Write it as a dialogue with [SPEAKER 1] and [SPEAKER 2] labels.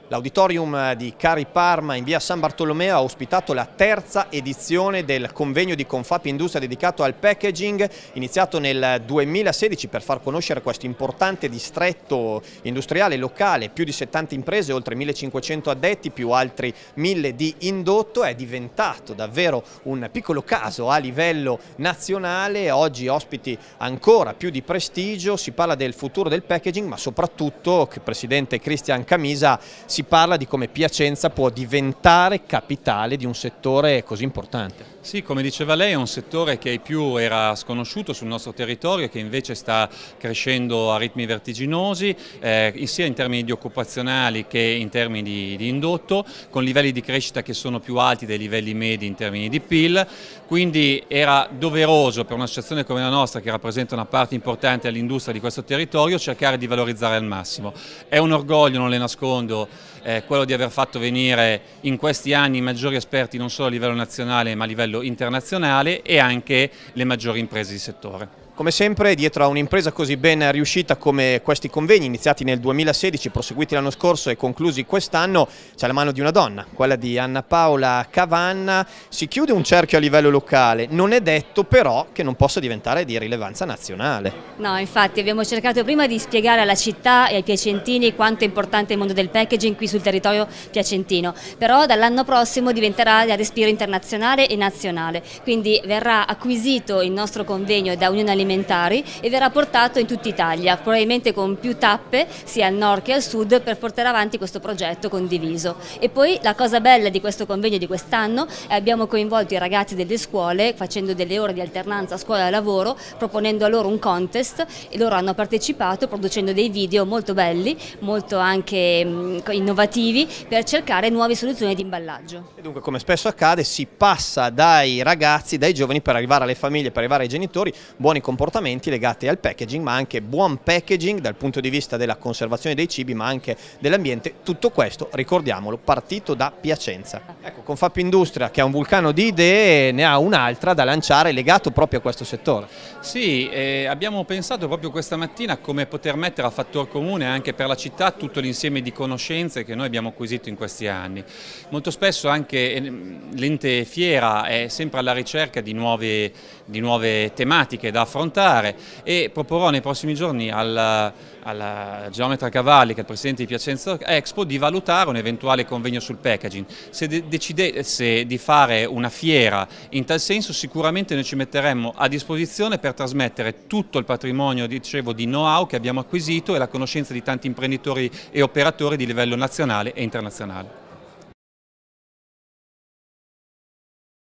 [SPEAKER 1] L'Auditorium di Cari Parma in via San Bartolomeo ha ospitato la terza edizione del convegno di Confapindustria dedicato al packaging, iniziato nel 2016 per far conoscere questo importante distretto industriale locale, più di 70 imprese, oltre 1500 addetti, più altri 1000 di indotto. È diventato davvero un piccolo caso a livello nazionale, oggi ospiti ancora più di prestigio. Si parla del futuro del packaging, ma soprattutto, il presidente Cristian Camisa, si parla di come Piacenza può diventare capitale di un settore così importante.
[SPEAKER 2] Sì, come diceva lei, è un settore che ai più era sconosciuto sul nostro territorio, che invece sta crescendo a ritmi vertiginosi, sia in termini di occupazionali che in termini di indotto, con livelli di crescita che sono più alti dei livelli medi in termini di PIL. Quindi era doveroso per un'associazione come la nostra, che rappresenta una parte importante dell'industria di questo territorio, cercare di valorizzare al massimo. È un orgoglio, non le nascondo, quello di aver fatto venire in questi anni i maggiori esperti non solo a livello nazionale ma a livello internazionale e anche le maggiori imprese di settore.
[SPEAKER 1] Come sempre, dietro a un'impresa così ben riuscita come questi convegni, iniziati nel 2016, proseguiti l'anno scorso e conclusi quest'anno, c'è la mano di una donna, quella di Anna Paola Cavanna. Si chiude un cerchio a livello locale, non è detto però che non possa diventare di rilevanza nazionale.
[SPEAKER 3] No, infatti abbiamo cercato prima di spiegare alla città e ai piacentini quanto è importante il mondo del packaging qui sul territorio piacentino, però dall'anno prossimo diventerà a respiro internazionale e nazionale, quindi verrà acquisito il nostro convegno da Unione Alimentari e verrà portato in tutta Italia, probabilmente con più tappe sia al nord che al sud, per portare avanti questo progetto condiviso. E poi la cosa bella di questo convegno di quest'anno è abbiamo coinvolto i ragazzi delle scuole facendo delle ore di alternanza scuola-lavoro, proponendo a loro un contest, e loro hanno partecipato producendo dei video molto belli, molto anche innovativi, per cercare nuove soluzioni di imballaggio.
[SPEAKER 1] E dunque, come spesso accade, si passa dai ragazzi, dai giovani, per arrivare alle famiglie, per arrivare ai genitori, buoni comportamenti legati al packaging, ma anche buon packaging dal punto di vista della conservazione dei cibi, ma anche dell'ambiente. Tutto questo, ricordiamolo, partito da Piacenza. Ecco, Confapindustria, che ha un vulcano di idee, ne ha un'altra da lanciare legato proprio a questo settore.
[SPEAKER 2] Sì, abbiamo pensato proprio questa mattina come poter mettere a fattor comune anche per la città tutto l'insieme di conoscenze che noi abbiamo acquisito in questi anni. Molto spesso anche l'ente fiera è sempre alla ricerca di nuove tematiche da affrontare, e proporrò nei prossimi giorni alla Geometra Cavalli, che è il presidente di Piacenza Expo, di valutare un eventuale convegno sul packaging. Se decidesse di fare una fiera in tal senso, sicuramente noi ci metteremmo a disposizione per trasmettere tutto il patrimonio, dicevo, di know-how che abbiamo acquisito e la conoscenza di tanti imprenditori e operatori di livello nazionale e internazionale.